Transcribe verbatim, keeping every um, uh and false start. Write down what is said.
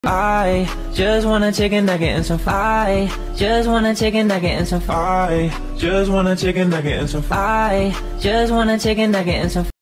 I just want a chicken nugget and some fry. Just want a chicken nugget and some fry. Just want a chicken nugget and some fry. Just want a chicken nugget and some